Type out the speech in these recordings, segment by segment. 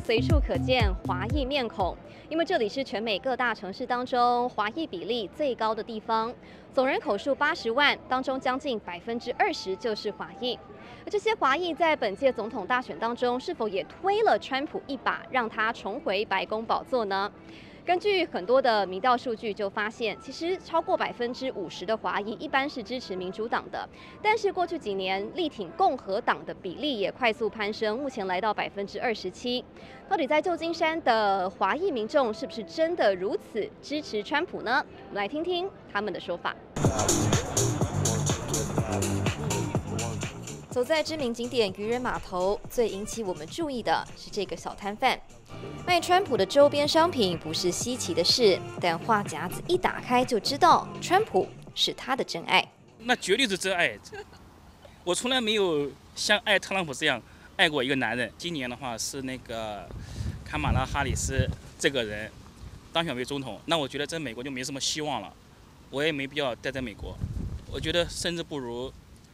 随处可见华裔面孔，因为这里是全美各大城市当中华裔比例最高的地方，总人口数80万，当中将近20%就是华裔。而这些华裔在本届总统大选当中，是否也推了川普一把，让他重回白宫宝座呢？根据很多的民调数据就发现，其实超过50%的华裔一般是支持民主党的，但是过去几年力挺共和党的比例也快速攀升，目前来到27%。到底在旧金山的华裔民众是不是真的如此支持川普呢？我们来听听他们的说法。走在知名景点渔人码头，最引起我们注意的是这个小摊贩。卖川普的周边商品不是稀奇的事，但话匣子一打开就知道，川普是他的真爱。 那绝对是真爱。我从来没有像爱特朗普这样爱过一个男人。今年的话是那个卡马拉哈里斯这个人当选为总统，那我觉得在美国就没什么希望了，我也没必要待在美国。我觉得甚至不如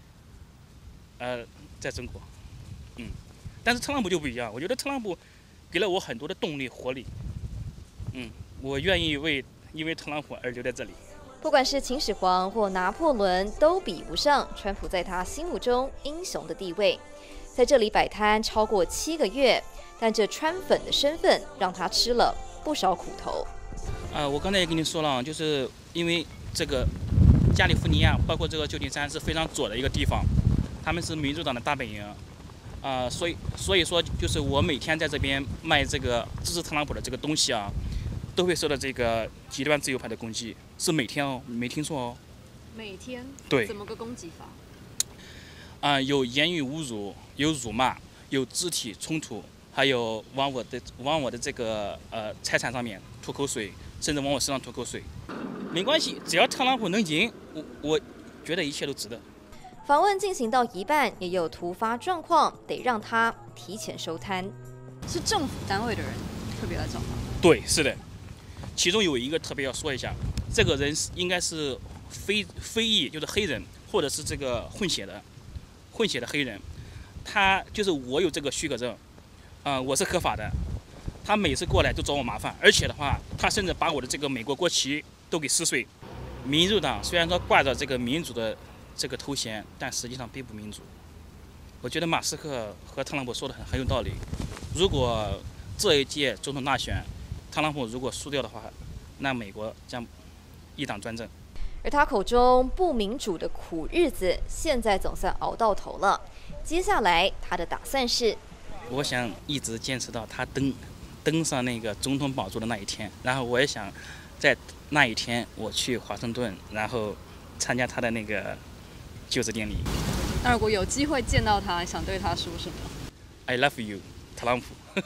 在中国。但是特朗普就不一样，我觉得特朗普给了我很多的动力活力。我愿意因为特朗普而留在这里。 不管是秦始皇或拿破仑，都比不上川普在他心目中英雄的地位。在这里摆摊超过7个月，但这川粉的身份让他吃了不少苦头。 我刚才也跟你说了，就是因为这个加利福尼亚，包括这个旧金山是非常左的一个地方，他们是民主党的大本营。所以说，就是我每天在这边卖这个支持特朗普的这个东西啊，都会受到这个极端自由派的攻击，是每天哦，你没听错哦。 每天？ 对。 怎么个攻击法？ 有言语侮辱，有辱骂，有肢体冲突，还有往我的这个财产上面吐口水，甚至往我身上吐口水。没关系，只要特朗普能赢，我觉得一切都值得。 访问进行到一半，也有突发状况，得让他提前收摊。是政府单位的人特别来找他？ 对，是的。其中有一个特别要说一下，这个人应该是非裔，就是黑人，或者是这个混血的黑人。他就是我有这个许可证，我是合法的。他每次过来都找我麻烦，而且的话，他甚至把我的这个美国国旗都给撕碎。民主党虽然说挂着这个民主的这个头衔，但实际上并不民主。我觉得马斯克和特朗普说的很有道理。如果这一届总统大选，特朗普如果输掉的话，那美国将一党专政。 而他口中不民主的苦日子，现在总算熬到头了。接下来他的打算是， 我想一直坚持到他登上那个总统宝座的那一天，然后我也想在那一天我去华盛顿，然后参加他的那个就职典礼。 那如果有机会见到他，想对他说什么 ？I love you， 特朗普。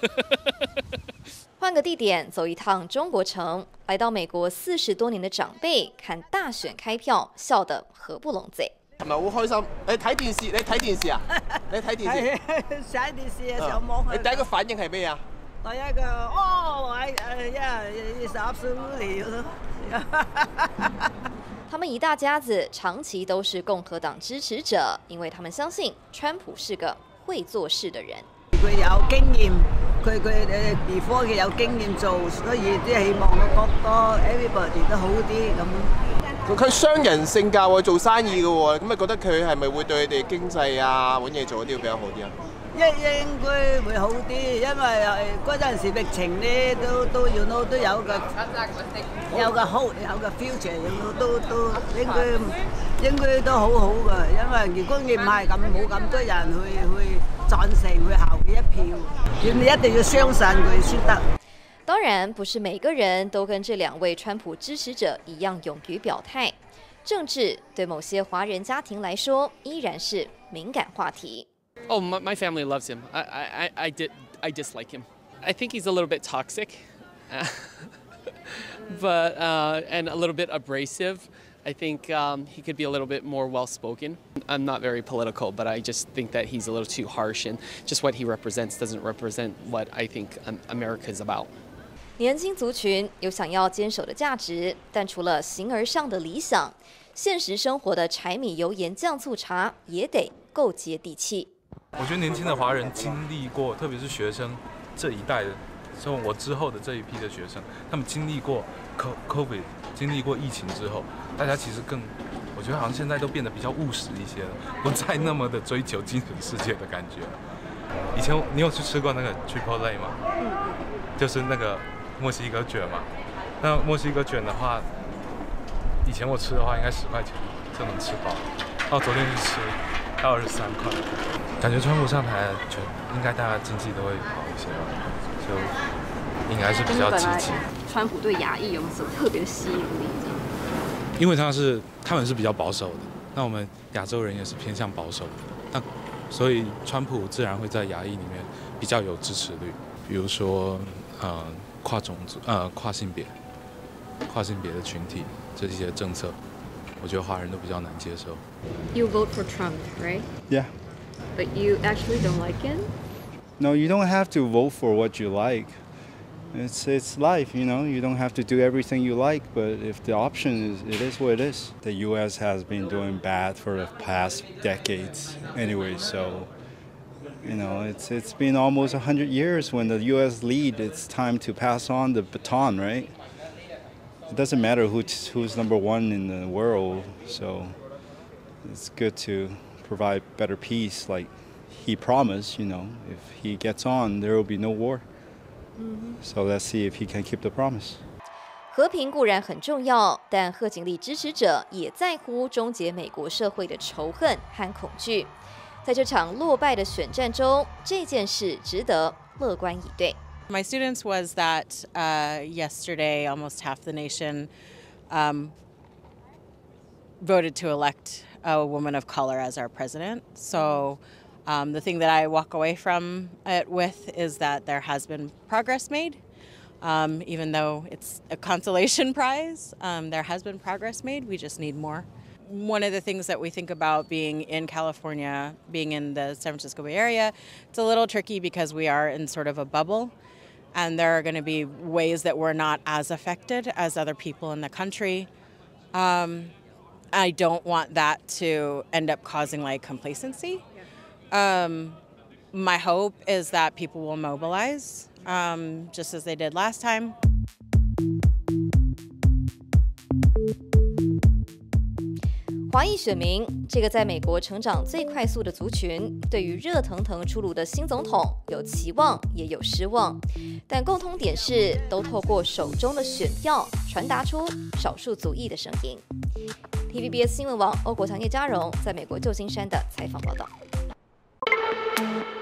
换个地点，走一趟中国城，来到美國40多年的長輩看大選開票，笑得合不攏嘴。 係咪好開心？你睇電視？你睇電視啊？你睇電視？ 上電視啊，上網去。 你第一個反應係咩啊？ 第一個哦，is absolutely。 他們一大家子長期都是共和黨支持者，因為他們相信川普是個會做事的人。 佢有經驗，佢before 佢有經驗做，所以即係希望個 everybody 都好啲咁。 佢商人性格喎，做生意嘅喎，咁你覺得佢係咪會對你哋經濟啊揾嘢做嗰啲會比較好啲啊？ 應該會好啲，因為嗰陣時疫情咧都有個 hope， 有個 future， 都應該都好好㗎，因為如果你唔係咁冇咁多人去贊成去投佢一票，你一定要相信佢先得。 當然，不是每個人都跟這2位川普支持者一樣勇於表態。政治對某些華人家庭來說，依然是敏感話題。 Oh, my family loves him. I dislike him. I think he's a little bit toxic, but and a little bit abrasive. I think he could be a little bit more well-spoken. I'm not very political, but I just think that he's a little too harsh, and just what he represents doesn't represent what I think America is about. 年輕族群有想要堅守的價值，但除了形而上的理想，現實生活的柴米油鹽醬醋茶也得夠接地氣。 我覺得年輕的華人經歷過，特別是學生， 这一代的，就我之后的这一批的学生，他们经历过 COVID， 经历过疫情之后，大家其实我觉得好像现在都变得比较务实一些了，不再那么的追求精神世界的感觉。以前你有去吃过那个 Chipotle 吗？就是那个墨西哥卷嘛。那墨西哥卷的话，以前我吃的话应该10块钱就能吃饱，到昨天去吃到23块。感觉川普上台，应该大家经济都会好一些吧，就应该是比较积极。 川普对亚裔有没有什么特别的吸引力？ 因为他们是比较保守的，那我们亚洲人也是偏向保守的，那所以川普自然会在亚裔里面比较有支持率。比如说跨种族、跨性别的群体这些政策，我觉得华人都比较难接受。 You vote for Trump, right? Yeah. But you actually don't like him? No, you don't have to vote for what you like. It's life, you know. You don't have to do everything you like, but if the option is what it is. The U.S. has been doing bad for the past decades, anyway. So, you know, it's been almost 100 years. When the U.S. lead, it's time to pass on the baton, right? It doesn't matter who's number one in the world. So, it's good to provide better peace, like he promised. You know, if he gets on, there will be no war. So let's see if he can keep the promise. 和平固然很重要，但贺锦丽支持者也在乎终结美国社会的仇恨和恐惧。在这场落败的选战中，这件事值得乐观以对。 My students was that yesterday almost half the nation voted to elect a woman of color as our president. So the thing that I walk away from it with is that there has been progress made. Even though it's a consolation prize, there has been progress made. We just need more. One of the things that we think about being in California, being in the San Francisco Bay Area, it's a little tricky because we are in sort of a bubble. And there are going to be ways that we're not as affected as other people in the country. I don't want that to end up causing like complacency. My hope is that people will mobilize, just as they did last time. 华裔选民这个在美国成长最快速的族群，对于热腾腾出炉的新总统有期望，也有失望，但共通点是，都透过手中的选票传达出少数族裔的声音。TVBS 新闻网欧国强、叶嘉荣在美国旧金山的采访报道。